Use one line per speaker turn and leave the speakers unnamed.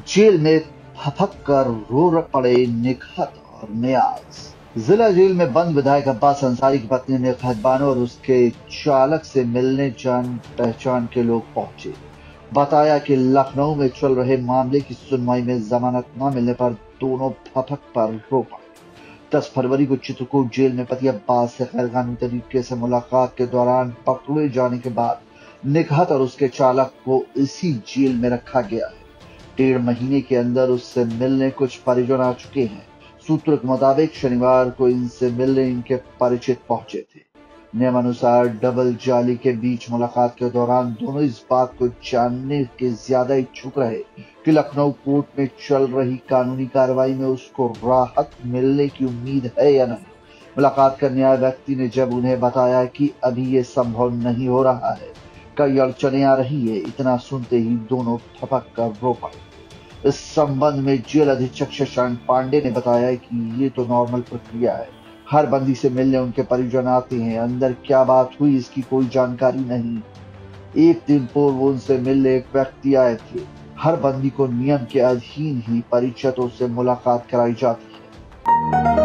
Jail में फपक कर रो पड़े निकहत और नियाज। जिला जेल में बंद विधायक अब्बास अंसारी की पत्नी निकहत बानो और उसके चालक से मिलने जान पहचान के लोग पहुंचे। बताया कि लखनऊ में चल रहे मामले की सुनवाई में जमानत न मिलने पर दोनों फपक पर रो पड़े। 10 फरवरी को चित्रकूट जेल में पति अब्बास से गैरकानूनी तरीके से मुलाकात के दौरान पकड़े जाने के बाद निकहत और उसके चालक को इसी जेल में रखा गया है। 1.5 महीने के अंदर उससे मिलने कुछ परिजन आ चुके हैं। सूत्रों के मुताबिक शनिवार को इनसे मिलने इनके परिचित पहुंचे थे। नियमानुसार डबल जाली के बीच मुलाकात के दौरान दोनों इस बात को जानने के ज्यादा इच्छुक रहे कि लखनऊ कोर्ट में चल रही कानूनी कार्रवाई में उसको राहत मिलने की उम्मीद है या नहीं। मुलाकात करने आए व्यक्ति ने जब उन्हें बताया कि अभी ये संभव नहीं हो रहा है, कई अड़चने आ रही है, इतना सुनते ही दोनों थपक कर रो पड़े। इस संबंध में जेल अधीक्षक शशांक पांडे ने बताया कि ये तो नॉर्मल प्रक्रिया है, हर बंदी से मिलने उनके परिजन आते हैं, अंदर क्या बात हुई इसकी कोई जानकारी नहीं। एक दिन पूर्व उनसे मिलने एक व्यक्ति आए थे। हर बंदी को नियम के अधीन ही परिचितों से मुलाकात कराई जाती है।